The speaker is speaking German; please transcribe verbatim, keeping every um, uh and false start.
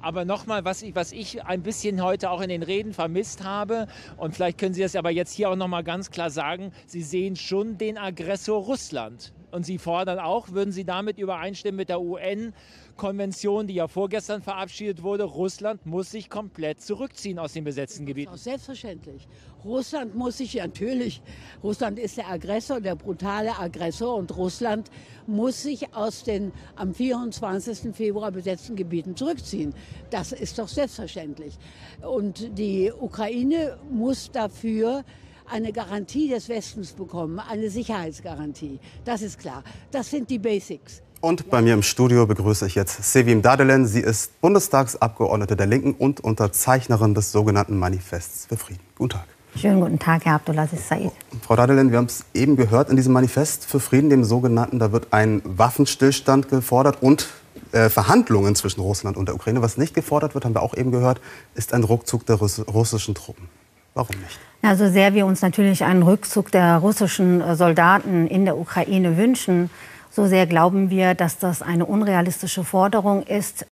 Aber nochmal, was ich, was ich ein bisschen heute auch in den Reden vermisst habe, und vielleicht können Sie das aber jetzt hier auch nochmal ganz klar sagen, Sie sehen schon den Aggressor Russland. Und Sie fordern auch, würden Sie damit übereinstimmen mit der U N-Konvention, die ja vorgestern verabschiedet wurde, Russland muss sich komplett zurückziehen aus den besetzten Gebieten? Selbstverständlich. Russland muss sich natürlich, Russland ist der Aggressor, der brutale Aggressor, und Russland muss sich aus den am vierundzwanzigsten Februar besetzten Gebieten zurückziehen. Das ist doch selbstverständlich. Und die Ukraine muss dafür eine Garantie des Westens bekommen, eine Sicherheitsgarantie. Das ist klar. Das sind die Basics. Und bei mir im Studio begrüße ich jetzt Sevim Dardelen. Sie ist Bundestagsabgeordnete der Linken und Unterzeichnerin des sogenannten Manifests für Frieden. Guten Tag. Schönen guten Tag, Herr Abdulaziz Said. Frau Dardelen, wir haben es eben gehört, in diesem Manifest für Frieden, dem sogenannten, da wird ein Waffenstillstand gefordert und äh, Verhandlungen zwischen Russland und der Ukraine. Was nicht gefordert wird, haben wir auch eben gehört, ist ein Rückzug der Russ russischen Truppen. Warum nicht? Ja, so sehr wir uns natürlich einen Rückzug der russischen Soldaten in der Ukraine wünschen, so sehr glauben wir, dass das eine unrealistische Forderung ist.